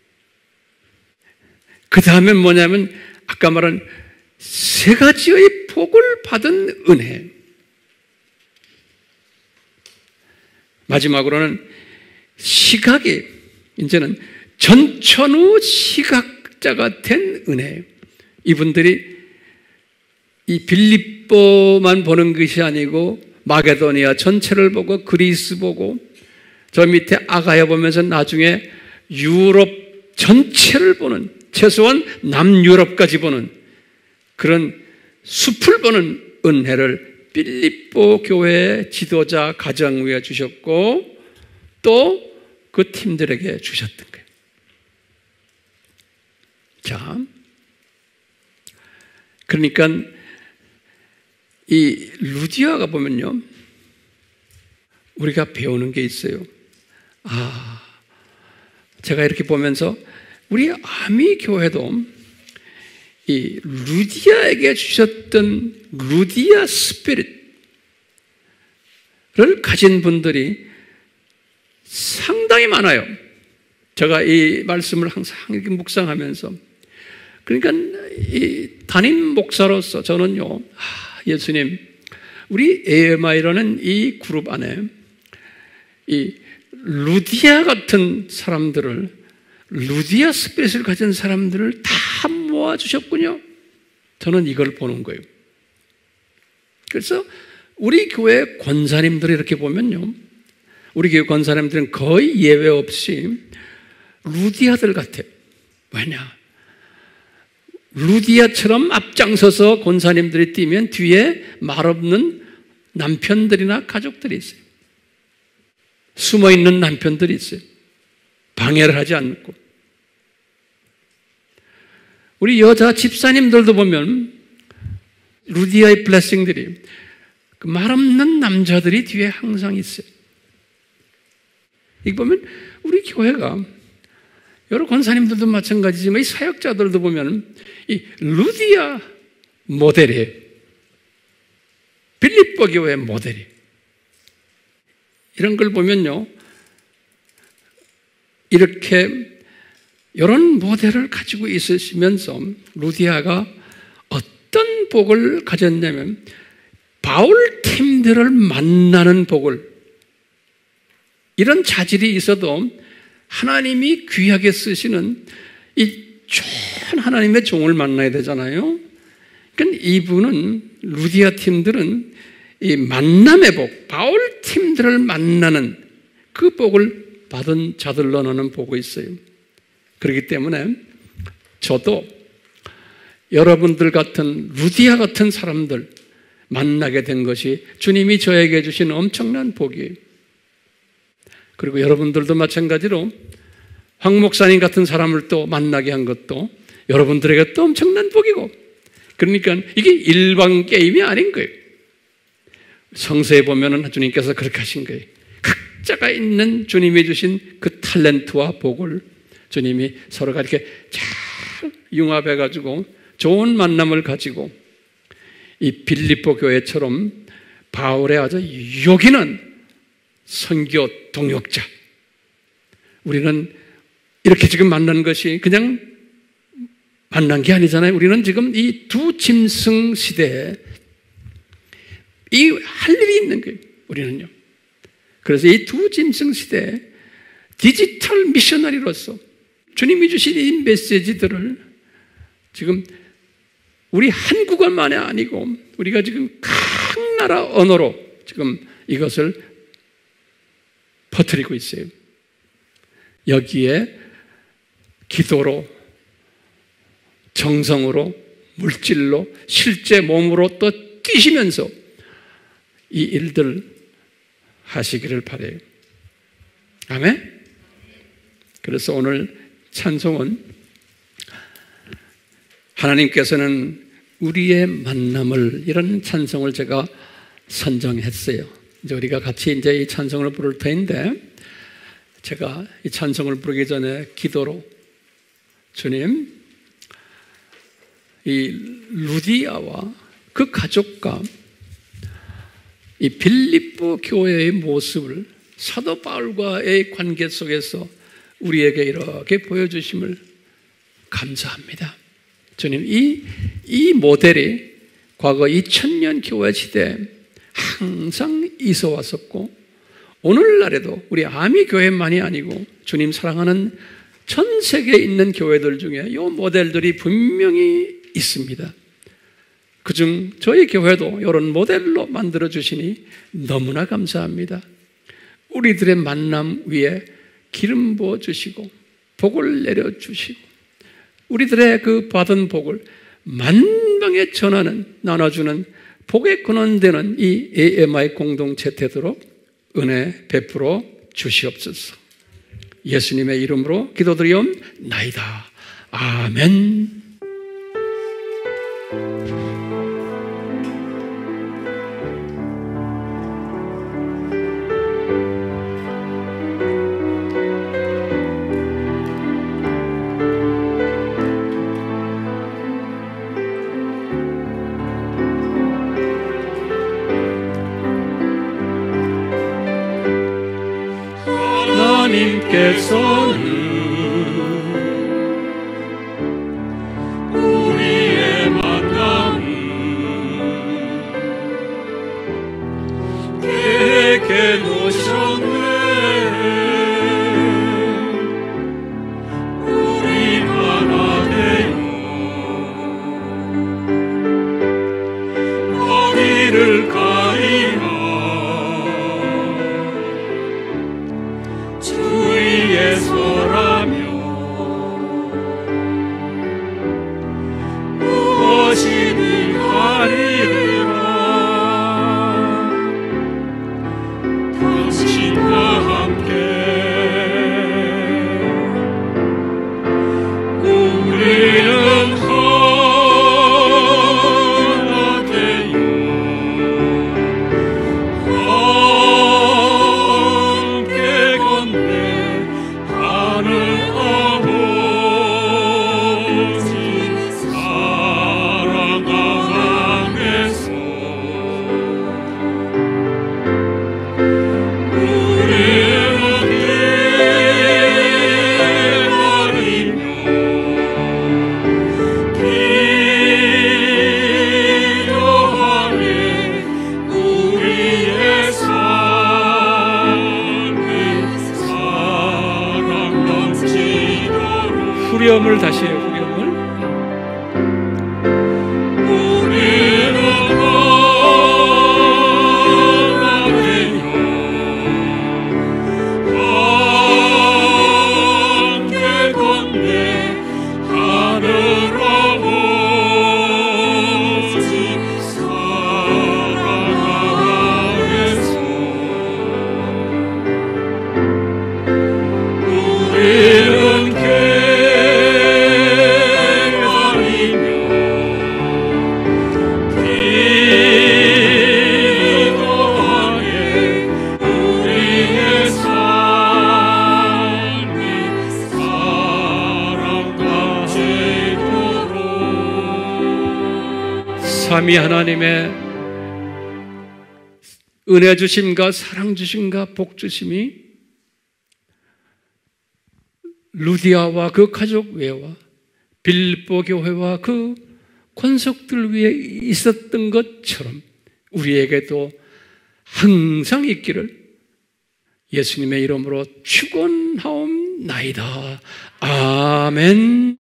그 다음에 뭐냐면 아까 말한 세 가지의 복을 받은 은혜. 마지막으로는 시각이 이제는 전천후 시각자가 된 은혜예요. 이분들이 이 빌립보만 보는 것이 아니고 마게도니아 전체를 보고 그리스 보고 저 밑에 아가야 보면서 나중에 유럽 전체를 보는, 최소한 남유럽까지 보는 그런 숲을 보는 은혜를 빌립보 교회의 지도자 가정 위에 주셨고 또 그 팀들에게 주셨던 거예요. 자, 그러니까 이 루디아가 보면요, 우리가 배우는 게 있어요. 아, 제가 이렇게 보면서 우리 아미 교회도 이 루디아에게 주셨던 루디아 스피릿을 가진 분들이 상당히 많아요. 제가 이 말씀을 항상 이렇게 묵상하면서, 그러니까 이 담임 목사로서 저는요, 아, 예수님, 우리 에엠아이라는 이 그룹 안에 이 루디아 같은 사람들을, 루디아 스피릿을 가진 사람들을 다 모아주셨군요. 저는 이걸 보는 거예요. 그래서 우리 교회 권사님들이 이렇게 보면요, 우리 교회 권사님들은 거의 예외 없이 루디아들 같아요. 왜냐? 루디아처럼 앞장서서 권사님들이 뛰면 뒤에 말없는 남편들이나 가족들이 있어요. 숨어있는 남편들이 있어요. 방해를 하지 않고. 우리 여자 집사님들도 보면 루디아의 블레싱들이, 그 말없는 남자들이 뒤에 항상 있어요. 이거 보면 우리 교회가, 여러 권사님들도 마찬가지지만 이 사역자들도 보면 이 루디아 모델이에요. 빌립보 교회 모델이에요. 이런 걸 보면요, 이렇게 이런 모델을 가지고 있으시면서 루디아가 어떤 복을 가졌냐면 바울 팀들을 만나는 복을, 이런 자질이 있어도 하나님이 귀하게 쓰시는 이 좋은 하나님의 종을 만나야 되잖아요. 그러니까 이분은, 루디아 팀들은 이 만남의 복, 바울 팀들을 만나는 그 복을 받은 자들로 나는 보고 있어요. 그렇기 때문에 저도 여러분들 같은 루디아 같은 사람들 만나게 된 것이 주님이 저에게 주신 엄청난 복이에요. 그리고 여러분들도 마찬가지로 황 목사님 같은 사람을 또 만나게 한 것도 여러분들에게 또 엄청난 복이고, 그러니까 이게 일반 게임이 아닌 거예요. 성서에 보면은 주님께서 그렇게 하신 거예요. 각자가 있는 주님이 주신 그 탤런트와 복을 주님이 서로가 이렇게 잘 융합해가지고 좋은 만남을 가지고 이 빌립보 교회처럼 바울의 아주 여기는 선교 동역자, 우리는 이렇게 지금 만난 것이 그냥 만난 게 아니잖아요. 우리는 지금 이 두 짐승 시대에 이 할 일이 있는 거예요. 우리는요. 그래서 이 두 짐승 시대에 디지털 미셔너리로서 주님이 주신 이 메시지들을 지금 우리 한국어만이 아니고 우리가 지금 각 나라 언어로 지금 이것을 퍼뜨리고 있어요. 여기에 기도로, 정성으로, 물질로, 실제 몸으로 또 뛰시면서 이 일들 하시기를 바라요. 아멘? 그래서 오늘 찬송은 하나님께서는 우리의 만남을, 이런 찬송을 제가 선정했어요. 이제 우리가 같이 이제 이 찬송을 부를 터인데, 제가 이 찬송을 부르기 전에 기도로, 주님, 이 루디아와 그 가족과 이 빌립보 교회의 모습을 사도 바울과의 관계 속에서 우리에게 이렇게 보여주심을 감사합니다. 주님, 이, 이 모델이 과거 이천 년 교회 시대에 항상 있어 왔었고, 오늘날에도 우리 아미 교회만이 아니고 주님 사랑하는 전 세계에 있는 교회들 중에 이 모델들이 분명히 있습니다. 그중 저희 교회도 이런 모델로 만들어 주시니 너무나 감사합니다. 우리들의 만남 위에 기름 부어 주시고 복을 내려 주시고 우리들의 그 받은 복을 만방에 전하는, 나눠주는 복의 근원되는 이 에이엠아이 공동체 되도록 은혜 베풀어 주시옵소서. 예수님의 이름으로 기도드리옵나이다. 아멘. 하나님께서는 우리의 만남을 계획해 놓으셨네. 우리 하나 되어 어디를 가리나 주위에 서라며 무엇이든 하리라. 당신과 함께 우리는 하나 되어 함께 건네 하늘 아버지 사랑 안에서 우리는 기다리며 기도하네. 우리의 삶이 사랑 넘치도록. 후렴을 다시 해요. 후렴을. 우리는 하나 되어 함께 건네 하늘 아버지 사랑 안에서 우리는 삼위 하나님의 은혜 주심과 사랑 주심과 복 주심이 루디아와 그 가족 외와 빌립보 교회와 그 권속들 위에 있었던 것처럼 우리에게도 항상 있기를 예수님의 이름으로 축원하옵나이다. 아멘.